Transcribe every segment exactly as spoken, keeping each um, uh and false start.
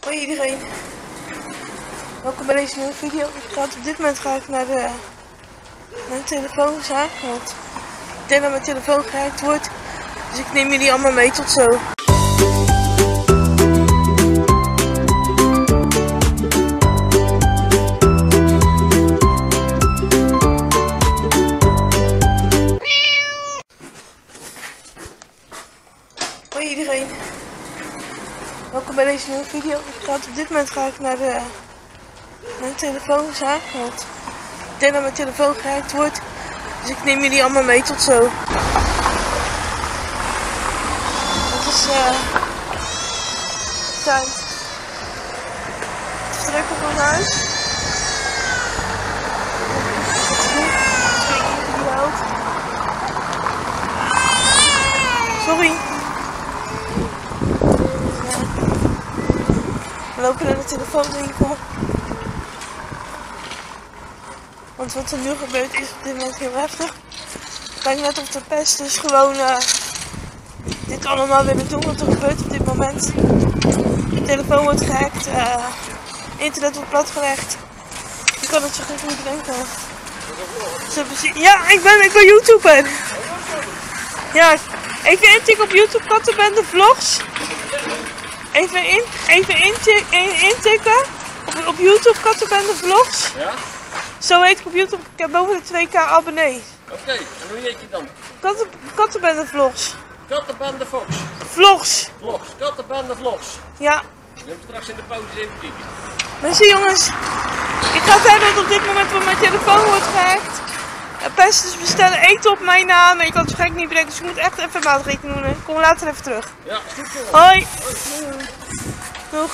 Hoi iedereen, welkom bij deze nieuwe video. Ik ga op dit moment ga ik naar de mijn telefoonzaak, want ik denk dat mijn telefoon gehackt wordt, dus ik neem jullie allemaal mee. Tot zo. Hoi iedereen, welkom bij deze nieuwe video. Ik ga op dit moment ga ik naar de mijn telefoonzaak, want ik denk dat mijn telefoon gehackt wordt, dus ik neem jullie allemaal mee. Tot zo. Het is uh, tijd te vertrekken van huis. Sorry. We lopen naar de telefoonwinkel. Want wat er nu gebeurt is op dit moment heel heftig. Het lijkt net of de pest dus gewoon uh, dit allemaal willen doen wat er gebeurt op dit moment. De telefoon wordt gehackt, uh, internet wordt platgelegd. Je kan het zo goed niet bedenken. Ja, ik ben, ik ben YouTuber. Ja, even intikken op YouTube, Kattenbende Vlogs. Even, in, even intik, in, intikken op, op YouTube, Kattenbende Vlogs. Ja? Zo heet ik op YouTube. Ik heb boven de twee k abonnees. Oké, okay. En hoe heet je dan? Katten, Kattenbende Vlogs. Kattenbende Vlogs. Vlogs. Vlogs. Kattenbende Vlogs. Ja. Je hebt straks in de pauze even kijken. Merci jongens. Ik ga verder dat op dit moment waar mijn telefoon wordt gehackt. Pest dus bestellen eten op mijn naam. En ik kan het gek niet bedenken, dus ik moet echt even maatrekening doen. Ik kom later even terug. Ja, goed zo. Hoi. Doeg.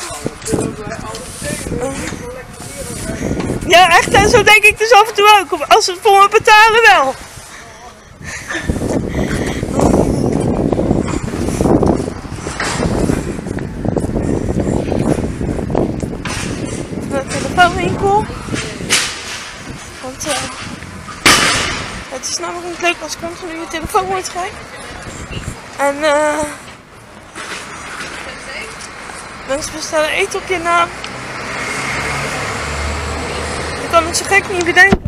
Ja, echt, en zo denk ik dus af en toe ook. Als ze het voor me betalen wel. De telefoonwinkel. Want uh, het is namelijk niet leuk als continu je telefoon wordt gehackt. En uh, mensen bestellen eten op je naam. Je kan het zo gek niet bedenken.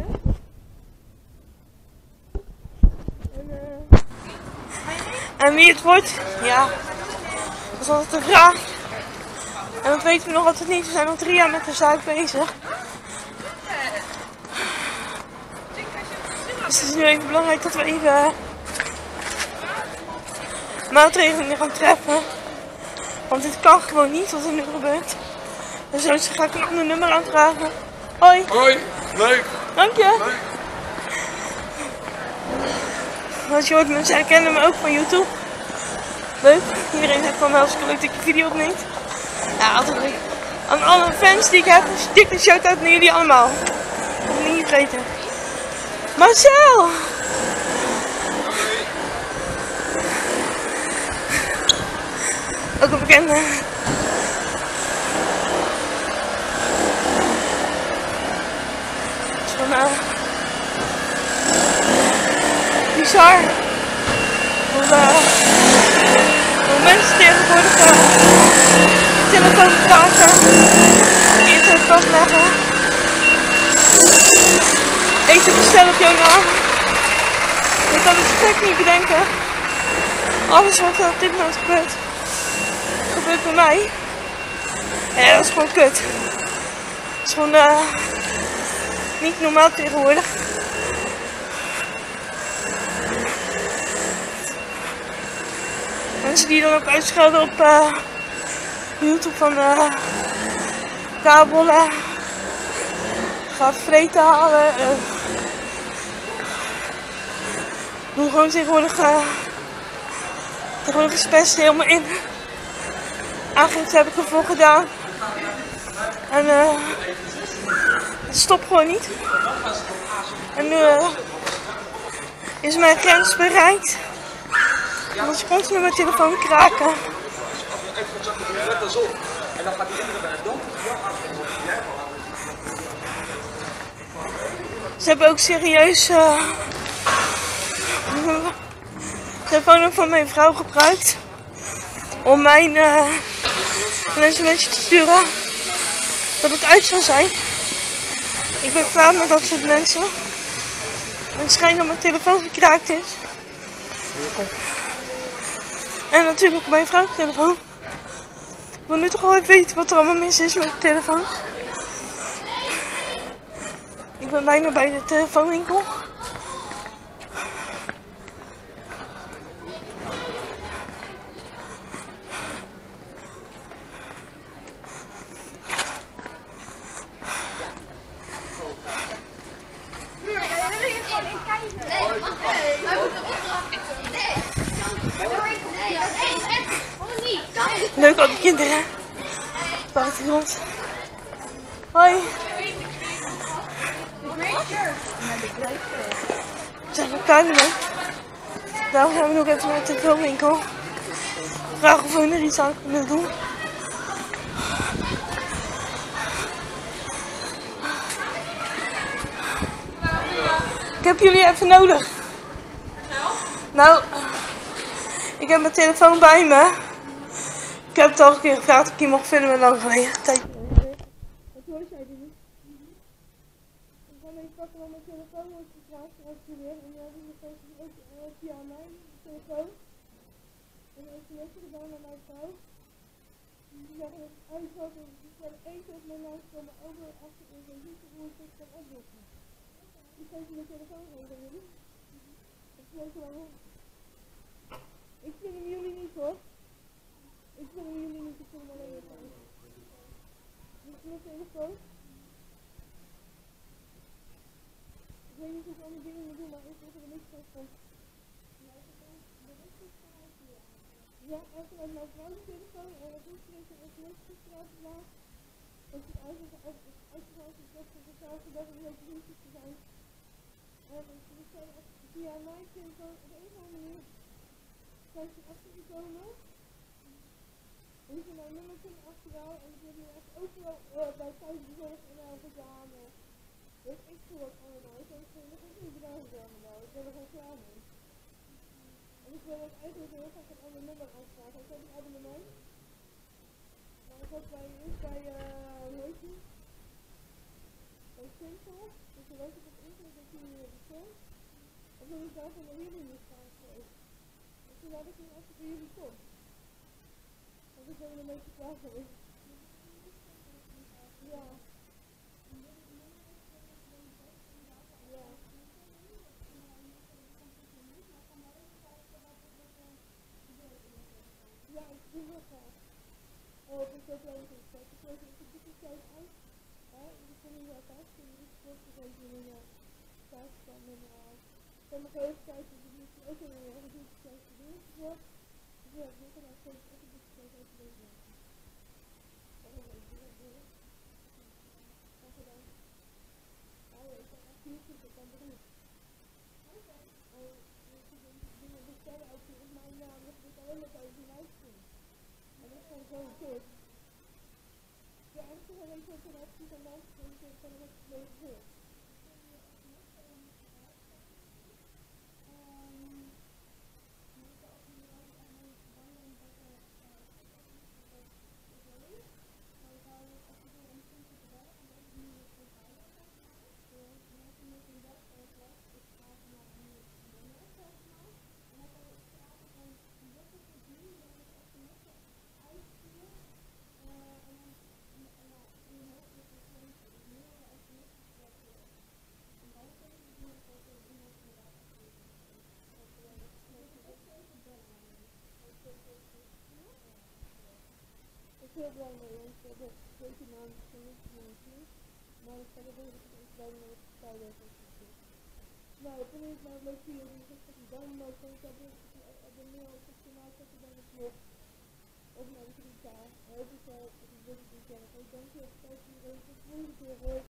En, uh, en wie het wordt, ja, dat is altijd de vraag. En dat weten we nog altijd niet. We zijn nog drie jaar met de zaak bezig. Dus het is nu even belangrijk dat we even maatregelen gaan treffen. Want dit kan gewoon niet wat er nu gebeurt. Dus zo ga ik een ander nummer aanvragen. Hoi. Hoi, leuk. Dank je. Leuk. Zoals je hoort, mensen herkennen me ook van YouTube. Leuk. Iedereen zegt van, als ik leuk dat je video opneemt. Ja, altijd leuk. Aan alle fans die ik heb, dikke shout-out naar jullie allemaal. Dat moet ik niet vergeten. Marcel! Ook een bekende. Het is van uh, bizar. Hoe, uh, hoe mensen tegenwoordig uh, telefoon gebruiken, internet vastleggen, eten bestellen op jouw naam. Je kan het gek niet bedenken. Alles wat er op dit moment gebeurt, gebeurt bij mij. Ja, dat is gewoon kut. Dat is gewoon uh, niet normaal tegenwoordig. Mensen die dan ook uitschelden op uh, YouTube van uh, kabel, uh, ga vreten halen. Uh, doe gewoon tegenwoordig, uh, tegenwoordig is pest helemaal in. Aangifte heb ik ervoor gedaan. En uh, het stopt gewoon niet. En nu uh, is mijn grens bereikt. Dan moet je continu mijn telefoon kraken. Ze hebben ook serieus uh, de telefoon van mijn vrouw gebruikt om mijn uh, mensen een beetje te sturen dat ik uit zou zijn. Ik ben klaar met dat soort mensen. Het schijnt dat mijn telefoon gekraakt is. En natuurlijk mijn vrouw's telefoon. Ik wil nu toch wel even weten wat er allemaal mis is met de telefoon. Ik ben bijna bij de telefoonwinkel. Leuk al die kinderen. Buitengrond. Hoi. We zijn nog klaar mee. Daarom gaan we nog even naar de telefoonwinkel. Vragen of we er iets aan kunnen doen. Ik heb jullie even nodig. Nou, ik heb mijn telefoon bij me. Ik heb het al een keer gevraagd of ik hier mocht filmen, lang geleden. Wat hoor jij niet? Ik ga even pakken wat mijn telefoon wordt gevraagd als je weer. En dan heb ik ook via mijn telefoon. En dan heeft hij ook gedaan naar mijn vrouw. Die zeggen dat het uitvalt en die stellen één keer op mijn naam komen over achter in zijn ziekte hoe ik dit kan oplossen. Die geven mijn telefoon over jullie. Dat is leuk lang. Ik film jullie niet hoor. Ik film jullie niet, ik film alleen het aan. Dit is mijn telefoon. Ik weet niet of ik andere dingen moet doen, maar ik wil er niks van van. Ja, even uit mijn vrouw's telefoon en dat is een sms gestraald vandaag. Dat is eigenlijk uitgegaan is dat ze dezelfde dag een heel vriendjes te zijn. En we zijn via mijn telefoon op een of andere manier zijn ze achtergekomen. En die zijn mijn nummer kunnen achterhalen en die hebben nu echt overal uh, bij thuisbezorgd en al gedaan. Weet ik veel wat allemaal. Ik heb het nog ook niet gedaan allemaal. Ik ben er gewoon klaar mee. En ik wil ook eigenlijk heel graag een ander nummer aanvragen. Ik heb een abonnement. Maar ik was bij, eerst bij, uh, hoe heet die? Bij Simpel. Dus je weet op het internet dat je hier bestelt. En toen is daar van de jullie niet gaan geweest. En toen had ik nu als ik bij jullie kom. Want ik ben er een beetje klaar geweest. Ja. Ja. Ja, ik doe wel graag. Oh, het is ook leuk. Ik weet niet of ik dit tijd uit. Ja, ik kom hier wel thuis. Ik moet het ook even in de thuis staan. En sommige hoofdtijden die moet je ook weer een beetje thuis doen. Dus ja, ik moet er maar steeds ook een beetje thuis uit doen. Dat is een beetje leuk. Dank je dan. Oh, ik heb echt niet goed. Ik kan er niet. Oh, dingen bestellen uit op mijn naam. Dat moet alleen maar bij die lijst doen. En dat is gewoon zo goed. Ja, en toen heb ik ook een optie van mensen die ik van het leuk hoor. Ik ben heel blij mee, want ik heb deze maand van niks meer. Maar ik ga er wel eens bij me met de tijd over. Nou, toen is het nou leuk voor jullie. Ik heb een duim omhoog en ik heb een mail op het kanaal zetten bij het blog. Op mijn drie K. Hoop ik wel dat ik dit weekend. Ik dank je voor het kijken. Ik volgende keer hoor.